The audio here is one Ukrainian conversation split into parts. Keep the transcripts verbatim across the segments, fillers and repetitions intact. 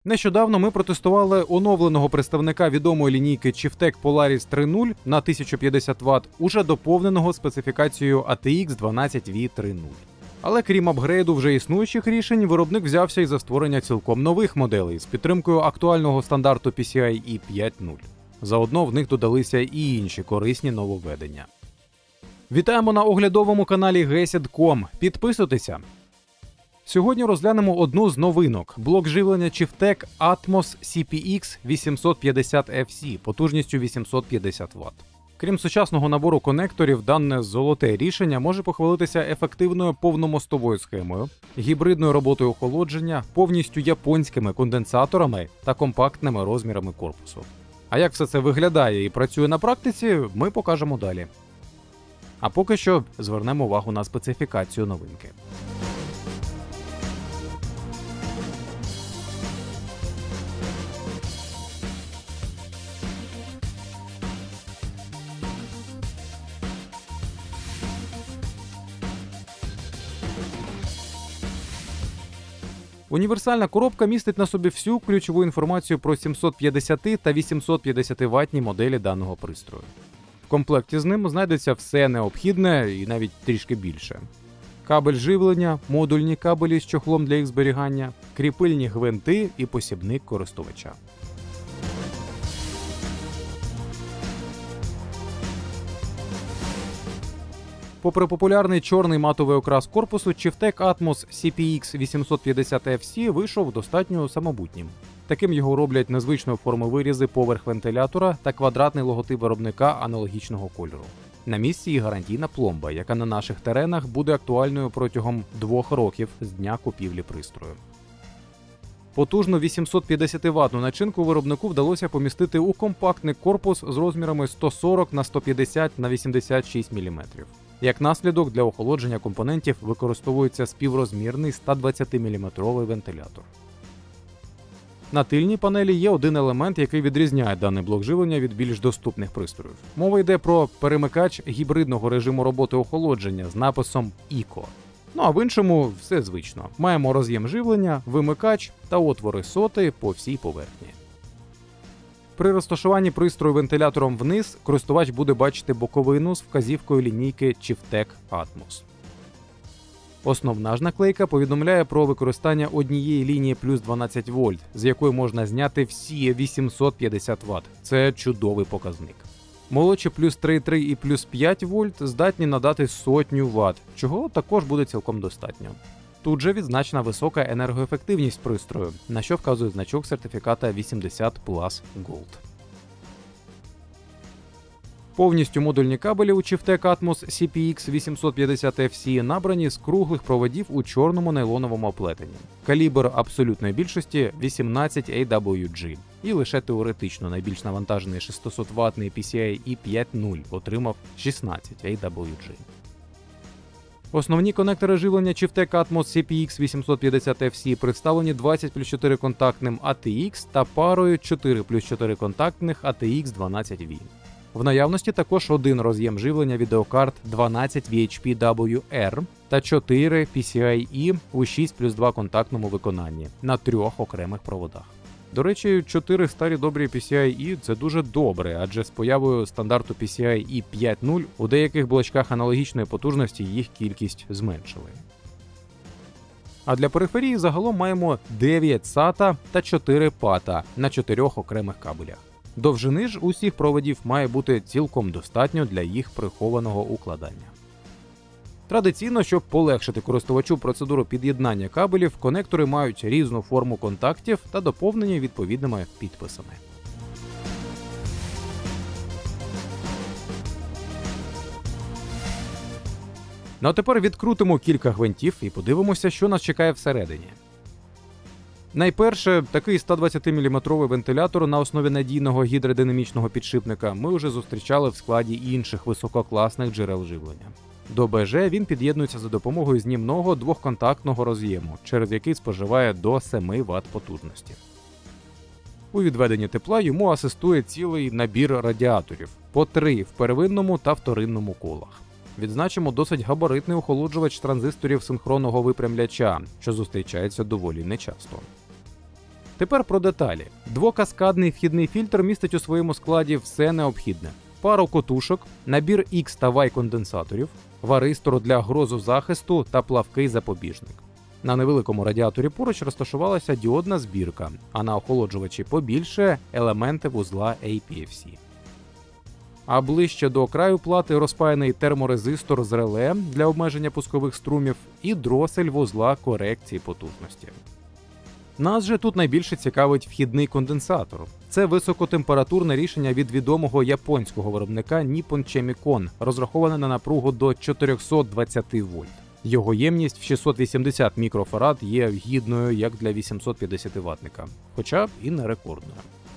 Нещодавно ми протестували оновленого представника відомої лінійки Chieftec Polaris три нуль на тисячу п'ятдесят ватт, уже доповненого специфікацією ей ті ікс дванадцять ві три нуль. Але крім апгрейду вже існуючих рішень, виробник взявся і за створення цілком нових моделей з підтримкою актуального стандарту пі сі ай і п'ять нуль. Заодно в них додалися і інші корисні нововведення. Вітаємо на оглядовому каналі гесід крапка ком. Підписуйтеся! Сьогодні розглянемо одну з новинок – блок живлення Chieftec Atmos сі пі ікс вісімсот п'ятдесят еф сі потужністю вісімсот п'ятдесят ватт. Крім сучасного набору конекторів, дане золоте рішення може похвалитися ефективною повномостовою схемою, гібридною роботою охолодження, повністю японськими конденсаторами та компактними розмірами корпусу. А як все це виглядає і працює на практиці, ми покажемо далі. А поки що звернемо увагу на специфікацію новинки. Універсальна коробка містить на собі всю ключову інформацію про сімсот п'ятдесят та вісімсот п'ятдесят ваттні моделі даного пристрою. В комплекті з ним знайдеться все необхідне і навіть трішки більше. Кабель живлення, модульні кабелі з чохлом для їх зберігання, кріпильні гвинти і посібник користувача. Попри популярний чорний матовий окрас корпусу, Chieftec Atmos сі пі ікс вісімсот п'ятдесят еф сі вийшов достатньо самобутнім. Таким його роблять незвичної форми вирізи поверх вентилятора та квадратний логотип виробника аналогічного кольору. На місці і гарантійна пломба, яка на наших теренах буде актуальною протягом двох років з дня купівлі пристрою. Потужну вісімсот п'ятдесят ваттну начинку виробнику вдалося помістити у компактний корпус з розмірами сто сорок на сто п'ятдесят на вісімдесят шість міліметрів. Як наслідок, для охолодження компонентів використовується співрозмірний сто двадцятиміліметровий вентилятор. На тильній панелі є один елемент, який відрізняє даний блок живлення від більш доступних пристроїв. Мова йде про перемикач гібридного режиму роботи охолодження з написом «Іко». Ну а в іншому все звично. Маємо роз'єм живлення, вимикач та отвори соти по всій поверхні. При розташуванні пристрою вентилятором вниз користувач буде бачити боковину з вказівкою лінійки Chieftec Atmos. Основна ж наклейка повідомляє про використання однієї лінії плюс дванадцять вольт, з якої можна зняти всі вісімсот п'ятдесят ватт. Це чудовий показник. Молодші плюс три цілих три і плюс п'ять вольт здатні надати сотню ватт, чого також буде цілком достатньо. Тут же відзначена висока енергоефективність пристрою, на що вказує значок сертифіката вісімдесят плюс Gold. Повністю модульні кабелі у Chieftec Atmos сі пі ікс вісімсот п'ятдесят еф сі набрані з круглих проводів у чорному нейлоновому оплетенні. Калібр абсолютної більшості вісімнадцять ей дабл ю джі. І лише теоретично найбільш навантажений шістсот ваттний пі сі ай і п'ять нуль отримав шістнадцять ей дабл ю джі. Основні конектори живлення Chieftec Atmos сі пі ікс вісімсот п'ятдесят еф сі представлені двадцять плюс чотири контактним ей ті ікс та парою чотири плюс чотири контактних ей ті ікс дванадцять ві. В наявності також один роз'єм живлення відеокарт дванадцять ві ейч пі дабл ю ар та чотири пі сі ай і у шість плюс два контактному виконанні на трьох окремих проводах. До речі, чотири старі добрі пі сі ай і – це дуже добре, адже з появою стандарту пі сі ай і п'ять нуль у деяких блочках аналогічної потужності їх кількість зменшили. А для периферії загалом маємо дев'ять сата та чотири пата на чотирьох окремих кабелях. Довжини ж усіх проводів має бути цілком достатньо для їх прихованого укладання. Традиційно, щоб полегшити користувачу процедуру під'єднання кабелів, конектори мають різну форму контактів та доповнені відповідними підписами. Ну а тепер відкрутимо кілька гвинтів і подивимося, що нас чекає всередині. Найперше, такий сто двадцятиміліметровий вентилятор на основі надійного гідродинамічного підшипника ми вже зустрічали в складі інших висококласних джерел живлення. До бе же він під'єднується за допомогою знімного двохконтактного роз'єму, через який споживає до семи ватт потужності. У відведенні тепла йому асистує цілий набір радіаторів, по три в первинному та вторинному колах. Відзначимо досить габаритний охолоджувач транзисторів синхронного випрямляча, що зустрічається доволі нечасто. Тепер про деталі. Двокаскадний вхідний фільтр містить у своєму складі все необхідне. Пару котушок, набір X та Y конденсаторів, варистор для грозозахисту та плавкий запобіжник. На невеликому радіаторі поруч розташувалася діодна збірка, а на охолоджувачі побільше – елементи вузла ей пі еф сі. А ближче до краю плати розпаяний терморезистор з реле для обмеження пускових струмів і дросель вузла корекції потужності. Нас же тут найбільше цікавить вхідний конденсатор. Це високотемпературне рішення від відомого японського виробника Nippon Chemicon, розраховане на напругу до чотириста двадцять вольт. Його ємність в шістсот вісімдесят мікрофарад є гідною як для вісімсотп'ятдесятиваттника, хоча і не рекордною.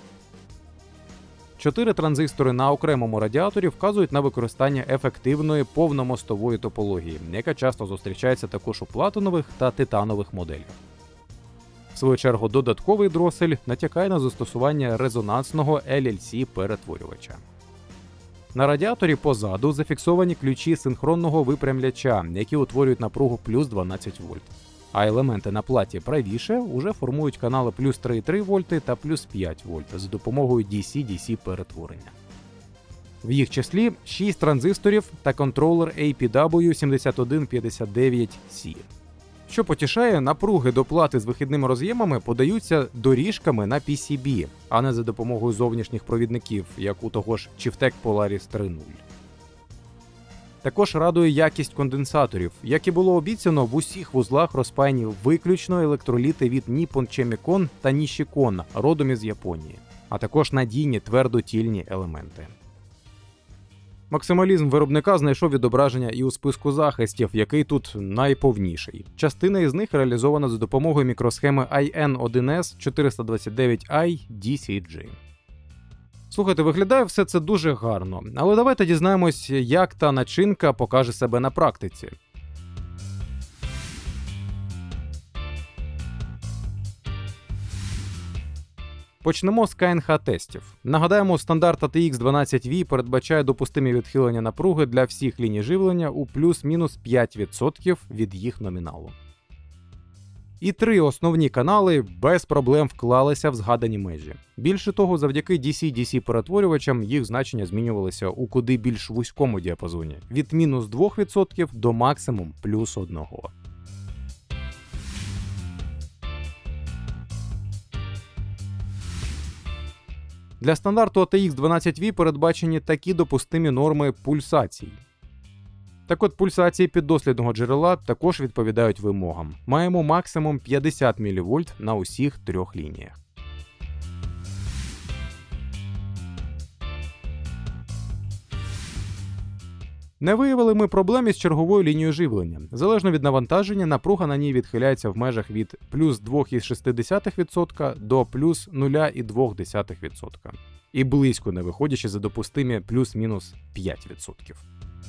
Чотири транзистори на окремому радіаторі вказують на використання ефективної повномостової топології, яка часто зустрічається також у платинових та титанових моделях. В свою чергу, додатковий дросель натякає на застосування резонансного ел ел сі-перетворювача. На радіаторі позаду зафіксовані ключі синхронного випрямляча, які утворюють напругу плюс дванадцять вольт. А елементи на платі правіше уже формують канали плюс три і три вольти та плюс п'ять вольт за допомогою ді сі-ді сі перетворення. В їх числі шість транзисторів та контролер ей пі дабл ю сім один п'ять дев'ять сі. Що потішає, напруги до плати з вихідними роз'ємами подаються доріжками на пі сі бі, а не за допомогою зовнішніх провідників, як у того ж Chieftec Polaris три нуль. Також радує якість конденсаторів. Як і було обіцяно, в усіх вузлах розпаяні виключно електроліти від Nippon Chemicon та Nishikon, родом із Японії, а також надійні твердотільні елементи. Максималізм виробника знайшов відображення і у списку захистів, який тут найповніший. Частина із них реалізована за допомогою мікросхеми ай ен один ес чотириста двадцять дев'ять ай ді сі джі. Слухайте, виглядає все це дуже гарно, але давайте дізнаємось, як та начинка покаже себе на практиці. Почнемо з ка ен ха-тестів. Нагадаємо, стандарт ей ті ікс дванадцять ві передбачає допустимі відхилення напруги для всіх ліній живлення у плюс-мінус п'ять відсотків від їх номіналу. І три основні канали без проблем вклалися в згадані межі. Більше того, завдяки ді сі-ді сі перетворювачам їх значення змінювалися у куди більш вузькому діапазоні – від мінус двох відсотків до максимум плюс одного. Для стандарту ей ті ікс дванадцять ві передбачені такі допустимі норми пульсацій. Так от, пульсації піддослідного джерела також відповідають вимогам. Маємо максимум п'ятдесят мілівольт на усіх трьох лініях. Не виявили ми проблем із черговою лінією живлення. Залежно від навантаження, напруга на ній відхиляється в межах від плюс два цілих шість десятих відсотка до плюс нуль цілих два десятих відсотка. І близько не виходячи за допустимі плюс-мінус п'ять відсотків.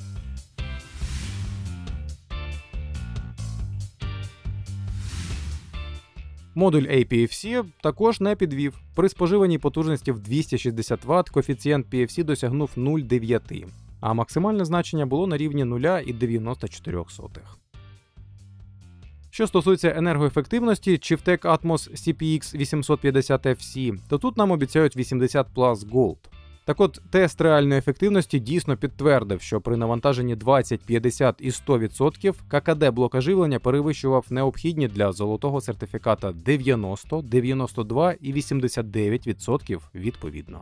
Модуль ей пі еф сі також не підвів. При споживаній потужності в двісті шістдесят ватт коефіцієнт пі еф сі досягнув нуль цілих дев'ять десятих, а максимальне значення було на рівні нуль цілих дев'яносто чотири сотих. Що стосується енергоефективності Chieftec Atmos сі пі ікс вісімсот п'ятдесят еф сі, то тут нам обіцяють вісімдесят плюс Gold. Так от, тест реальної ефективності дійсно підтвердив, що при навантаженні двадцять, п'ятдесят і сто відсотків ка ка де блока живлення перевищував необхідні для золотого сертифіката дев'яносто, дев'яносто два і вісімдесят дев'ять відсотків відповідно.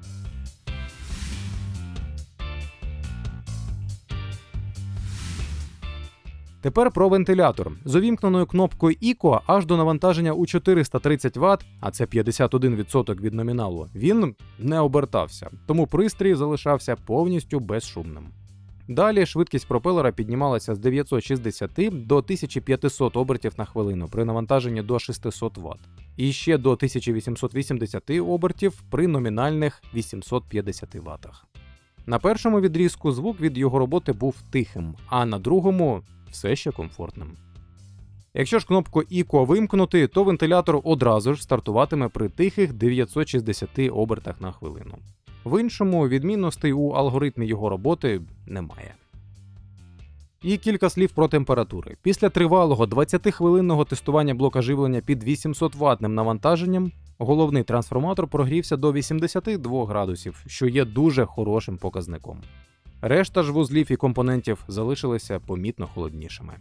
Тепер про вентилятор. З увімкненою кнопкою іко аж до навантаження у чотириста тридцять ватт, а це п'ятдесят один відсоток від номіналу, він не обертався, тому пристрій залишався повністю безшумним. Далі швидкість пропелера піднімалася з дев'ятсот шістдесят до тисяча п'ятсот обертів на хвилину при навантаженні до шістсот ватт. І ще до тисяча вісімсот вісімдесят обертів при номінальних вісімсот п'ятдесят ваттах. На першому відрізку звук від його роботи був тихим, а на другому все ще комфортним. Якщо ж кнопку іко вимкнути, то вентилятор одразу ж стартуватиме при тихих дев'ятсот шістдесят обертах на хвилину. В іншому відмінностей у алгоритмі його роботи немає. І кілька слів про температури. Після тривалого двадцятихвилинного тестування блока живлення під вісімсот ваттним навантаженням, головний трансформатор прогрівся до вісімдесяти двох градусів, що є дуже хорошим показником. Решта ж вузлів і компонентів залишилися помітно холоднішими.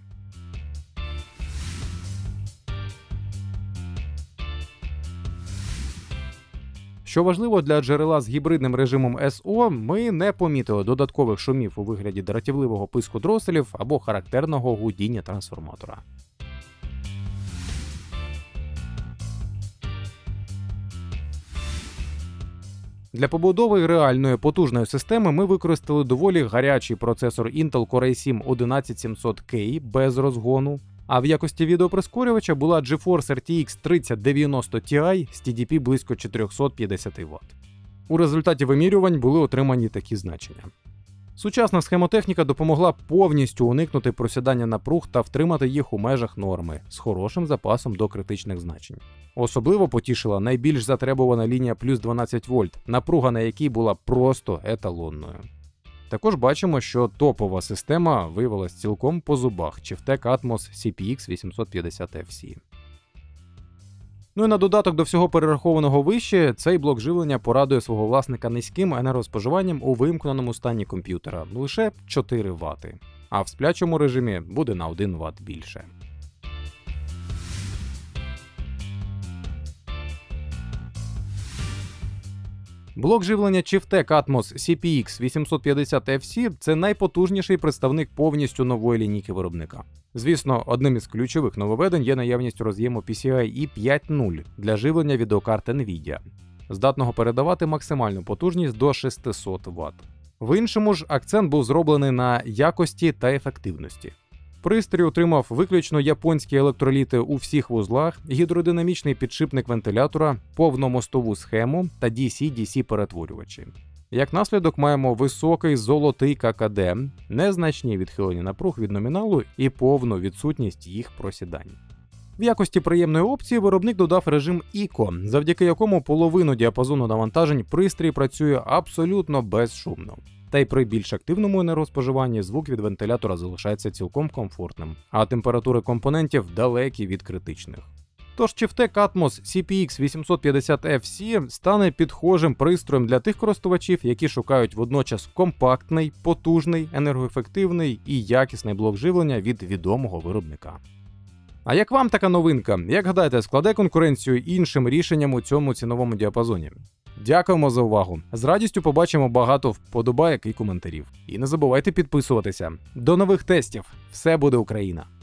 Що важливо, для джерела з гібридним режимом ес о ми не помітили додаткових шумів у вигляді дратівливого писку дроселів або характерного гудіння трансформатора. Для побудови реальної потужної системи ми використали доволі гарячий процесор Intel Core ай сім одинадцять сімсот кей без розгону, а в якості відеоприскорювача була GeForce ар ті ікс тридцять дев'яносто Ti з ті ді пі близько чотириста п'ятдесят ватт. У результаті вимірювань були отримані такі значення. Сучасна схемотехніка допомогла повністю уникнути просідання напруг та втримати їх у межах норми з хорошим запасом до критичних значень. Особливо потішила найбільш затребувана лінія плюс дванадцять вольт, напруга на якій була просто еталонною. Також бачимо, що топова система виявилась цілком по зубах Chieftec Atmos сі пі ікс вісімсот п'ятдесят еф сі. Ну і на додаток до всього перерахованого вище, цей блок живлення порадує свого власника низьким енергоспоживанням у вимкненому стані комп'ютера – лише чотири ватти, а в сплячому режимі буде на один ватт більше. Блок живлення Chieftec Atmos сі пі ікс вісімсот п'ятдесят еф сі – це найпотужніший представник повністю нової лінійки виробника. Звісно, одним із ключових нововведень є наявність роз'єму пі сі ай і п'ять нуль для живлення відеокарт Nvidia, здатного передавати максимальну потужність до шістсот ватт. В іншому ж акцент був зроблений на якості та ефективності. Пристрій отримав виключно японські електроліти у всіх вузлах, гідродинамічний підшипник вентилятора, повномостову схему та ді сі-ді сі перетворювачі. Як наслідок маємо високий золотий ка ка де, незначні відхилення напруг від номіналу і повну відсутність їх просідань. В якості приємної опції виробник додав режим іко, завдяки якому половину діапазону навантажень пристрій працює абсолютно безшумно. Та й при більш активному енергоспоживанні звук від вентилятора залишається цілком комфортним, а температури компонентів далекі від критичних. Тож Chieftec Atmos сі пі ікс вісімсот п'ятдесят еф сі стане підхожим пристроєм для тих користувачів, які шукають водночас компактний, потужний, енергоефективний і якісний блок живлення від відомого виробника. А як вам така новинка? Як гадаєте, складе конкуренцію іншим рішенням у цьому ціновому діапазоні? Дякуємо за увагу. З радістю побачимо багато вподобайок і коментарів. І не забувайте підписуватися. До нових тестів. Все буде Україна!